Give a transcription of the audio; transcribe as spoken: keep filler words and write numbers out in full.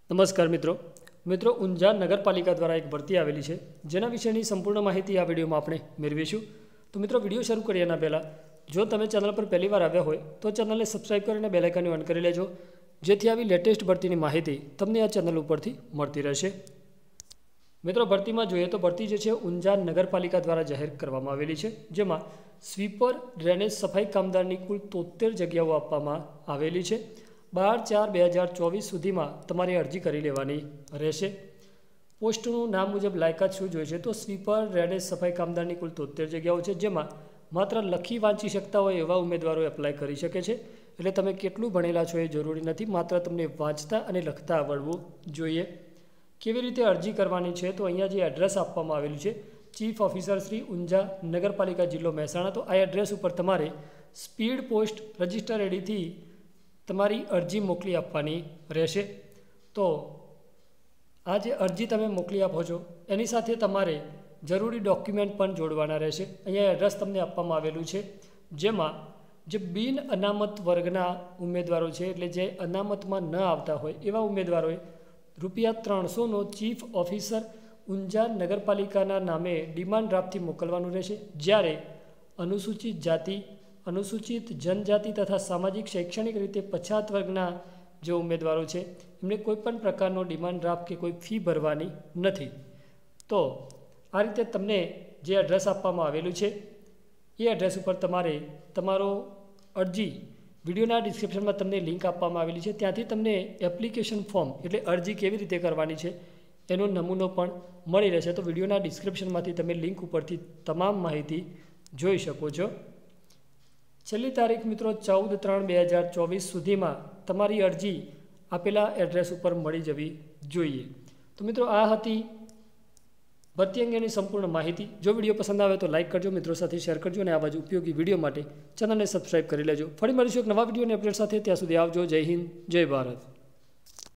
नमस्कार मित्रों मित्रों ऊंझा नगरपालिका द्वारा एक भर्ती आवेली है जेना विषयनी संपूर्ण माहिती आ विडियो में आपणे मेळवीशुं। तो मित्रों विडियो शुरू करिए एना पहला जो तमे चैनल पर पहली बार आव्या होय तो चैनल ने सब्सक्राइब करीने बेल आइकन ऑन करी लेजो, जेथी आवी लेटेस्ट भर्तीनी माहिती तमने आ चैनल उपरथी मळती रहेशे। मित्रों भर्ती में जोईए तो भर्ती जे छे ऊंझा नगरपालिका द्वारा जाहेर करवामां आवेली छे, जेमां स्वीपर ड्रेनेज सफाई कामदारनी कुल तोतेर जग्याओ आपवामां आवेली छे। बार चार बे हज़ार चौवीस सुधी में तमारी अरजी करी लेवानी रहेशे। पोस्टનું नाम मुजब लायकात शुं जोईए छे तो स्वीपर ड्रेनेज सफाई कामदारनी कुल तोतेर जग्याओ छे, जेमां मात्र लखी वांची शकता होय एवा उमेदवारो एप्लाय करी शके छे। एटले तमे केटલું भणेला छो ए जरूरी नथी, मात्र तमने वांचता अने लखता आवडવું જોઈએ। केवी रीते अरजी करवानी छे तो अहींया जे एड्रेस आपवामां आवेલું छे चीफ ऑफिसर श्री ऊंझा नगरपालिका जिल्लो महेसाणा, तो आ एड्रेस पर तमारे स्पीड पोस्ट रजिस्टर एडीथी तमारी अरजी मोकली आपवानी रहेशे। तो आ जे अरजी तमे मोकली आपो छो एनी साथे तमारे जरूरी डॉक्यूमेंट पण जोड़वाना रहेशे। अहींया एड्रेस तमने आपवामां आवेलुं छे, जेमां जे बिन अनामत वर्गना उमेदवारो छे एटले जे अनामतमां न आवता होय एवा उमेदवारोए रुपया त्रणसो नो चीफ ऑफिसर ऊंझा नगरपालिकाना नामे डिमांड ड्राफ्टथी मोकलवानुं रहेशे। ज्यारे अनुसूचित जाति अनुसूचित जनजाति तथा सामाजिक शैक्षणिक रीते पछात वर्गना जो उम्मीदवारों है एमने कोईपण प्रकारनो डिमांड ड्राफ्ट के कोई फी भरवानी नहीं। तो आ रीते तमने जे एड्रेस आपवामां आवेलुं छे ए एड्रेस पर तमारे तमारो अरजी विडियोना डिस्क्रिप्शन में तमने लिंक आपवामां आवेली छे, त्यांथी तमने एप्लिकेशन फॉर्म एटले अरजी केवी रीते करवानी छे एनो नमूनो पण मळी रहेशे। तो विडियोना डिस्क्रिप्शनमांथी तमे लिंक उपरथी तमाम माहिती जोई शको छो। छेल्ली तारीख मित्रों चौदह त्रण बे हज़ार चौवीस सुधी में तमारी अरजी आपेला एड्रेस पर मળી जवी जोईए। तो मित्रों आ हती भर्ती अंगेनी संपूर्ण माहिती। जो विडियो पसंद आवे तो लाइक करजो, मित्रों साथे शेर करजो और आवा ज उपयोगी विडियो माटे चेनल ने सब्सक्राइब करी लेजो। फरी मळीशुं एक नवा विडियोनी अपडेट साथे, त्यां सुधी आवजो। जय हिंद, जय भारत।